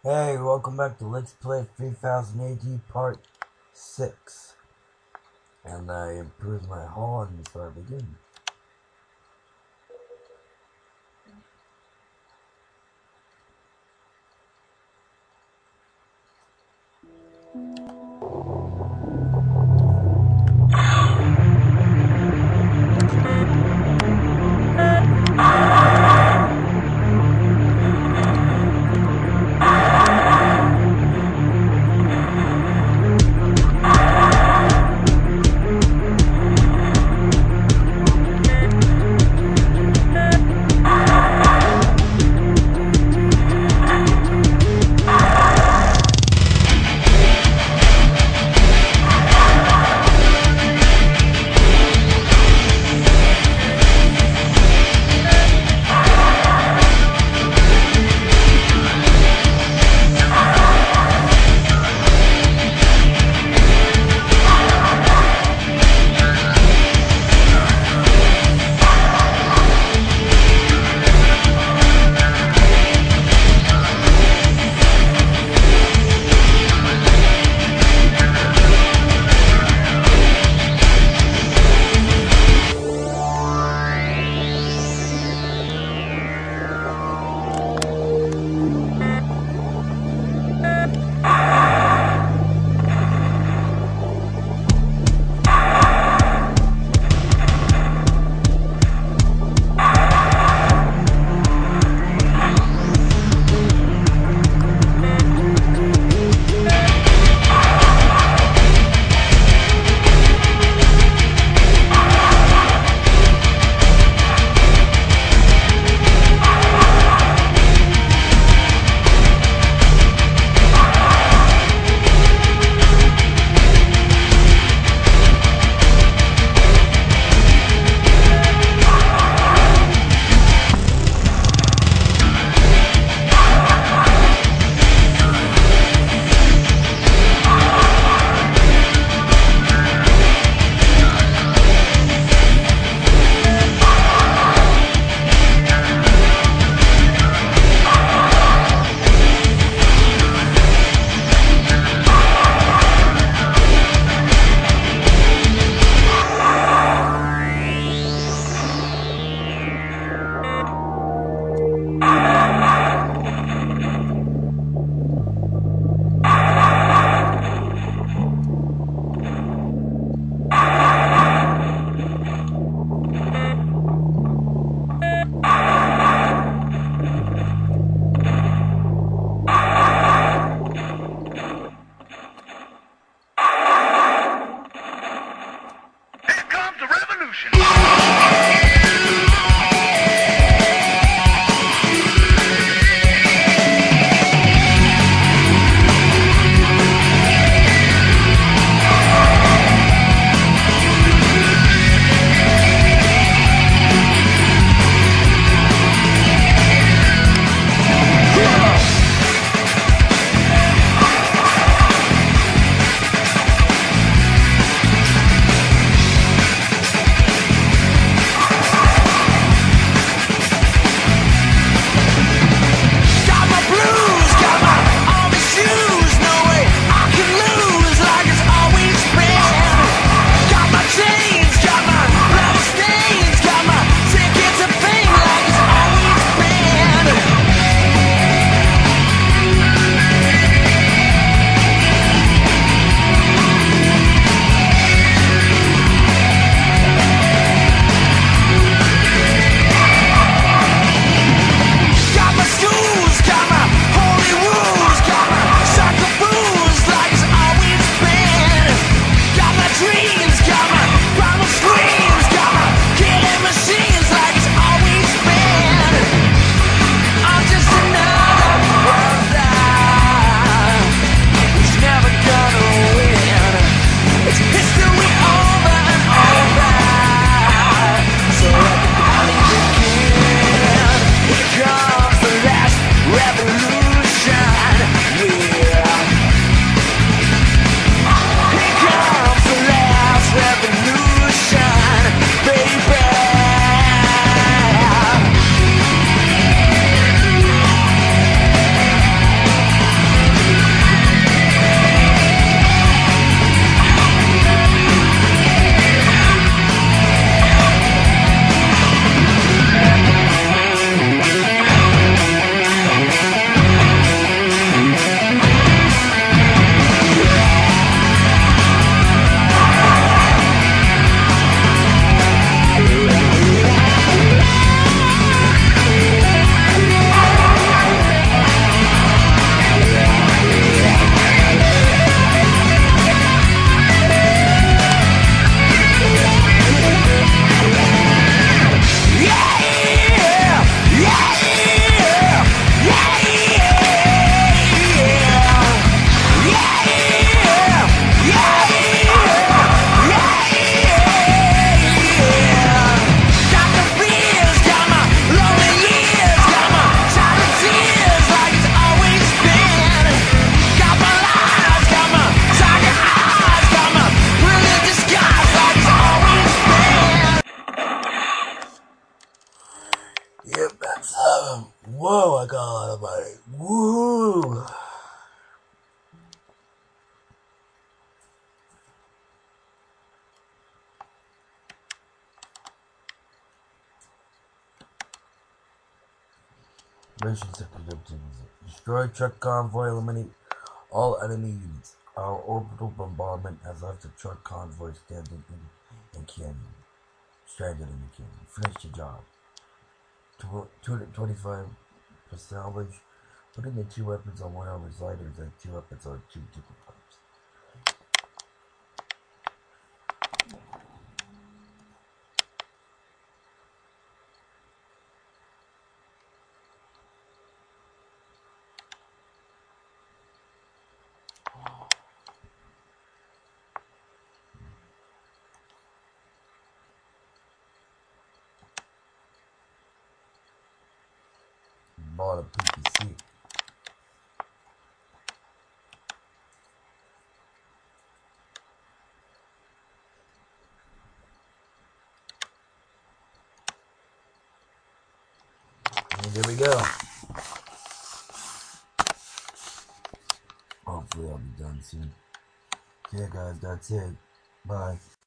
Hey, welcome back to Let's Play 3000 AD Part 6. And I improved my horn before I begin. Woo! Mission objectives. Destroy truck convoy, eliminate all enemies. Our orbital bombardment has left the truck convoy standing in a canyon. Stranded in the canyon. Finish the job. 225 for salvage. Putting the 2 weapons on 1 hour sliders and 2 weapons on 2 tickle pumps. Bought a PPC. And there we go. Hopefully I'll be done soon. Okay guys, that's it. Bye.